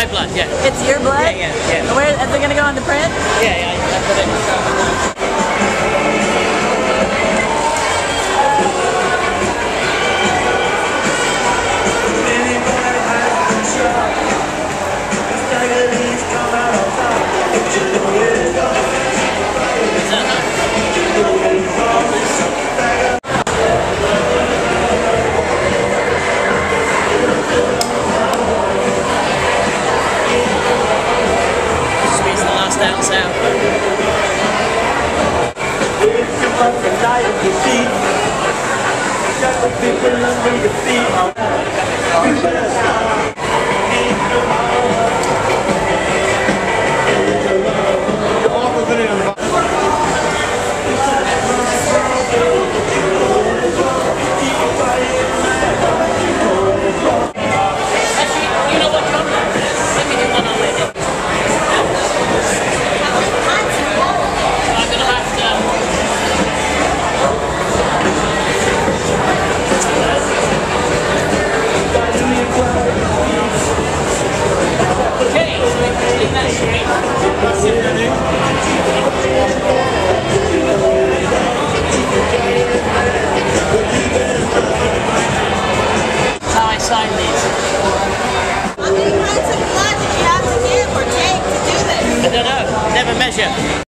my blood, yeah. It's your blood? Yeah, yeah, yeah. Where, is it going to go on the print? Yeah, yeah, that's what it is. Ounce out. Sign these. How many pints of blood did you have to give or take to do this? I don't know. Never measure.